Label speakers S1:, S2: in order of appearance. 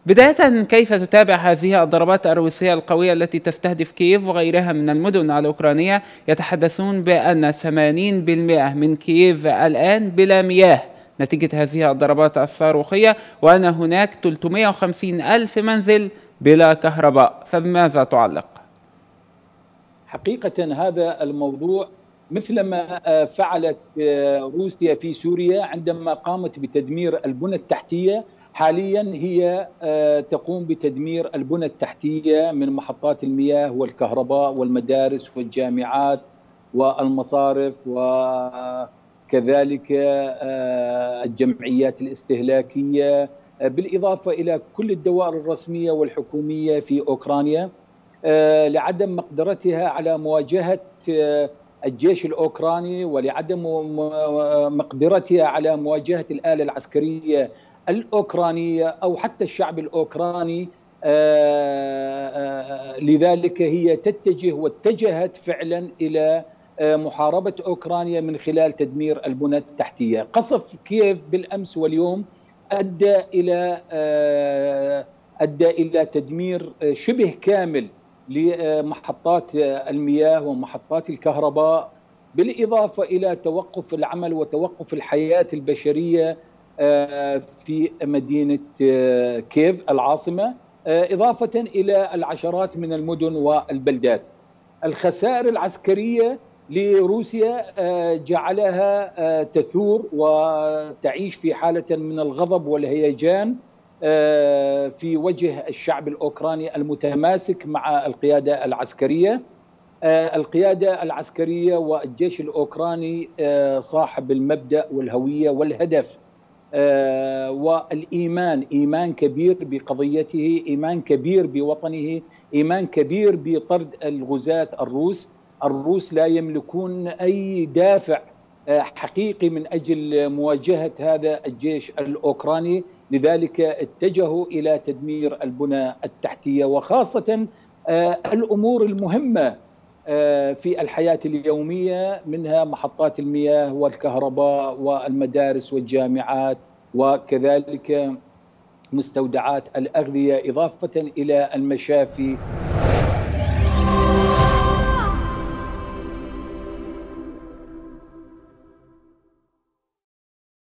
S1: بداية، كيف تتابع هذه الضربات الروسية القوية التي تستهدف كييف وغيرها من المدن الأوكرانية؟ يتحدثون بأن 80% من كييف الآن بلا مياه نتيجة هذه الضربات الصاروخية، وأن هناك 350 ألف منزل بلا كهرباء، فبماذا تعلق؟
S2: حقيقة هذا الموضوع مثلما فعلت روسيا في سوريا عندما قامت بتدمير البنى التحتية، حاليا هي تقوم بتدمير البنى التحتية من محطات المياه والكهرباء والمدارس والجامعات والمصارف وكذلك الجمعيات الاستهلاكية، بالإضافة إلى كل الدوائر الرسمية والحكومية في أوكرانيا، لعدم مقدرتها على مواجهة الجيش الأوكراني، ولعدم مقدرتها على مواجهة الآلة العسكرية الأوكرانية أو حتى الشعب الأوكراني. لذلك هي تتجه واتجهت فعلا إلى محاربة أوكرانيا من خلال تدمير البنى التحتية. قصف كييف بالأمس واليوم أدى إلى تدمير شبه كامل لمحطات المياه ومحطات الكهرباء، بالإضافة إلى توقف العمل وتوقف الحياة البشرية في مدينة كييف العاصمة، إضافة إلى العشرات من المدن والبلدات. الخسائر العسكرية لروسيا جعلها تثور وتعيش في حالة من الغضب والهيجان في وجه الشعب الأوكراني المتماسك مع القيادة العسكرية. القيادة العسكرية والجيش الأوكراني صاحب المبدأ والهوية والهدف والإيمان، إيمان كبير بقضيته، إيمان كبير بوطنه، إيمان كبير بطرد الغزاة الروس. الروس لا يملكون أي دافع حقيقي من أجل مواجهة هذا الجيش الأوكراني، لذلك اتجهوا إلى تدمير البنى التحتية، وخاصة الأمور المهمة في الحياة اليومية، منها محطات المياه والكهرباء والمدارس والجامعات، وكذلك مستودعات الأغذية، إضافة إلى المشافي